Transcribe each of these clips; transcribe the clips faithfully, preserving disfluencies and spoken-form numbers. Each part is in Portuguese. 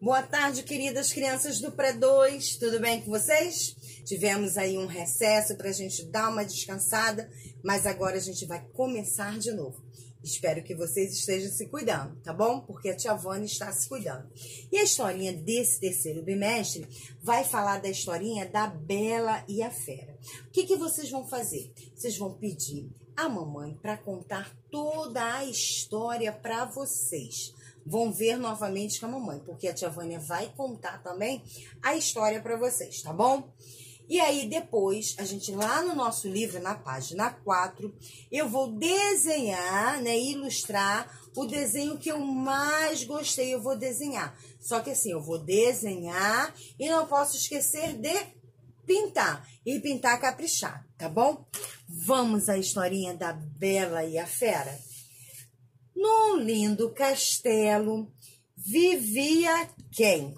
Boa tarde, queridas crianças do pré dois, tudo bem com vocês? Tivemos aí um recesso para a gente dar uma descansada, mas agora a gente vai começar de novo. Espero que vocês estejam se cuidando, tá bom? Porque a tia Vânia está se cuidando. E a historinha desse terceiro bimestre vai falar da historinha da Bela e a Fera. O que que vocês vão fazer? Vocês vão pedir a mamãe para contar toda a história para vocês. Vão ver novamente com a mamãe, porque a tia Vânia vai contar também a história para vocês, tá bom? E aí depois, a gente lá no nosso livro, na página quatro, eu vou desenhar, né, ilustrar o desenho que eu mais gostei, eu vou desenhar. Só que assim, eu vou desenhar e não posso esquecer de pintar, e pintar caprichado, tá bom? Vamos à historinha da Bela e a Fera? Num lindo castelo vivia quem?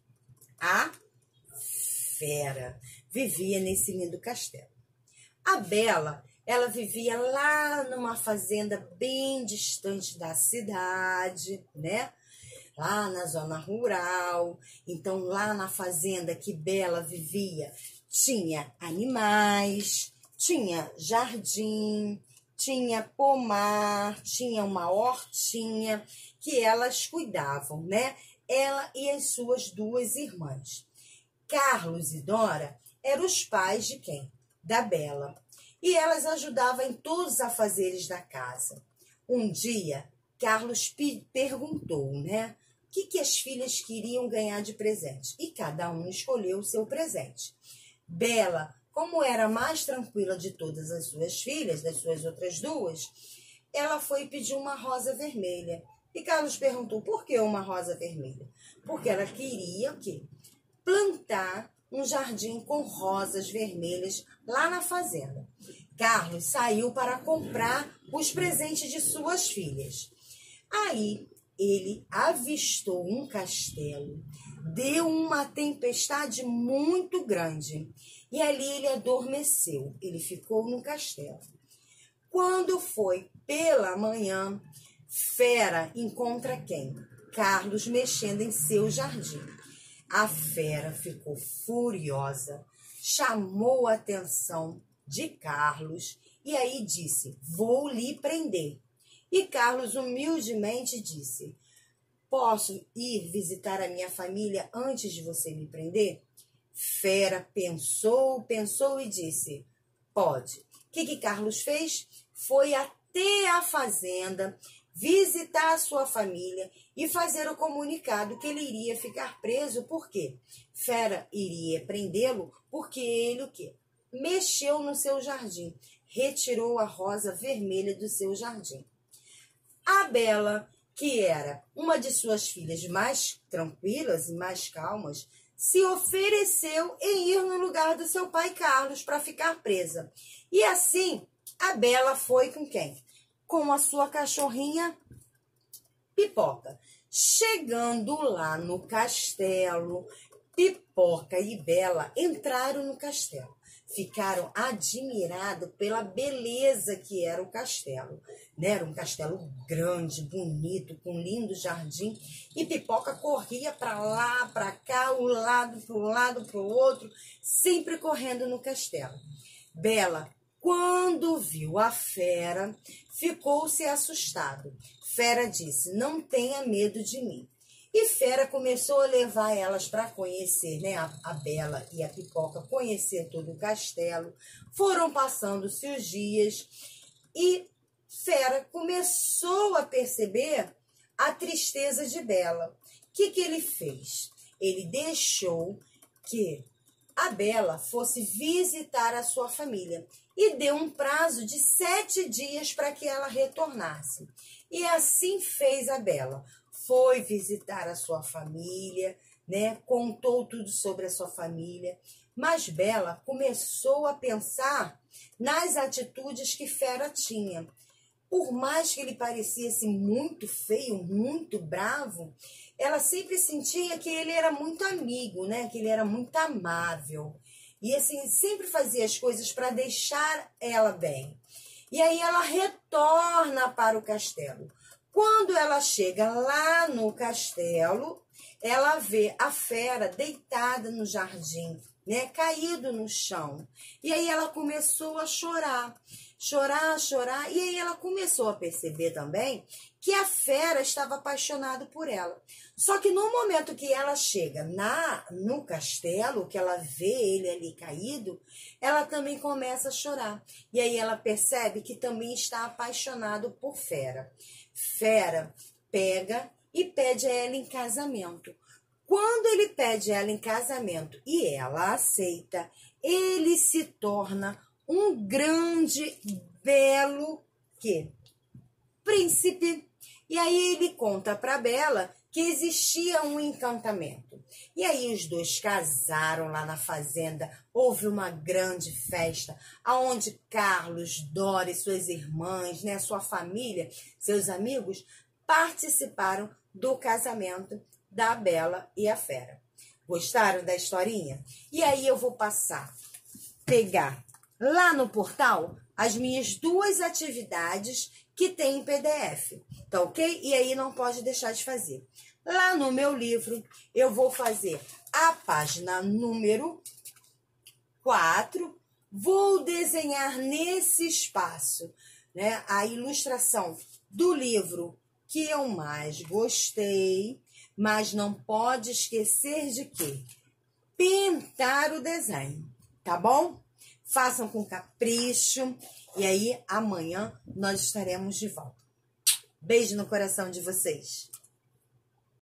A Fera. Vivia nesse lindo castelo. A Bela, ela vivia lá numa fazenda bem distante da cidade, né? Lá na zona rural. Então, lá na fazenda que Bela vivia, tinha animais, tinha jardim, tinha pomar, tinha uma hortinha que elas cuidavam, né? Ela e as suas duas irmãs. Carlos e Dora eram os pais de quem? Da Bela. E elas ajudavam em todos os afazeres da casa. Um dia, Carlos perguntou, né? O que, que as filhas queriam ganhar de presente? E cada um escolheu o seu presente. Bela, como era a mais tranquila de todas as suas filhas, das suas outras duas, ela foi pedir uma rosa vermelha. E Carlos perguntou, por que uma rosa vermelha? Porque ela queria o quê? Plantar um jardim com rosas vermelhas lá na fazenda. Carlos saiu para comprar os presentes de suas filhas. Aí ele avistou um castelo, deu uma tempestade muito grande e ali ele adormeceu. Ele ficou no castelo. Quando foi pela manhã, Fera encontra quem? Carlos mexendo em seu jardim. A Fera ficou furiosa, chamou a atenção de Carlos e aí disse, vou lhe prender. E Carlos humildemente disse, posso ir visitar a minha família antes de você me prender? Fera pensou, pensou e disse, pode. O que que Carlos fez? Foi até a fazenda, visitar a sua família e fazer o comunicado que ele iria ficar preso, por quê? Fera iria prendê-lo porque ele o quê? Mexeu no seu jardim, retirou a rosa vermelha do seu jardim. A Bela, que era uma de suas filhas mais tranquilas e mais calmas, se ofereceu em ir no lugar do seu pai Carlos para ficar presa. E assim, a Bela foi com quem? Com a sua cachorrinha Pipoca. Chegando lá no castelo, Pipoca e Bela entraram no castelo. Ficaram admirados pela beleza que era o castelo. Né? Era um castelo grande, bonito, com lindo jardim. E Pipoca corria para lá, para cá, um lado para um lado, para o outro, sempre correndo no castelo. Bela, quando viu a Fera, ficou-se assustado. Fera disse, não tenha medo de mim. E Fera começou a levar elas para conhecer, né? A, a Bela e a Pipoca, conhecer todo o castelo. Foram passando-se os dias e Fera começou a perceber a tristeza de Bela. O que que ele fez? Ele deixou que a Bela fosse visitar a sua família e deu um prazo de sete dias para que ela retornasse. E assim fez a Bela. Foi visitar a sua família, né? Contou tudo sobre a sua família. Mas Bela começou a pensar nas atitudes que Fera tinha. Por mais que ele parecesse muito feio, muito bravo, ela sempre sentia que ele era muito amigo, né? Que ele era muito amável. E assim, sempre fazia as coisas para deixar ela bem. E aí ela retorna para o castelo. Quando ela chega lá no castelo, ela vê a fera deitada no jardim, né, caído no chão. E aí ela começou a chorar, chorar, chorar. E aí ela começou a perceber também que a fera estava apaixonada por ela. Só que no momento que ela chega na no castelo, que ela vê ele ali caído, ela também começa a chorar. E aí ela percebe que também está apaixonado por Fera. Fera pega e pede a ela em casamento. Quando ele pede ela em casamento e ela aceita, ele se torna um grande, belo que príncipe. E aí ele conta para Bela que existia um encantamento. E aí os dois casaram lá na fazenda. Houve uma grande festa, aonde Carlos, Dora e suas irmãs, né, sua família, seus amigos, participaram do casamento da Bela e a Fera. Gostaram da historinha? E aí eu vou passar, pegar lá no portal as minhas duas atividades que tem em P D F, tá ok? E aí não pode deixar de fazer. Lá no meu livro, eu vou fazer a página número quatro, vou desenhar nesse espaço, né, a ilustração do livro que eu mais gostei, mas não pode esquecer de quê? Pintar o desenho, tá bom? Façam com capricho e aí amanhã nós estaremos de volta. Beijo no coração de vocês.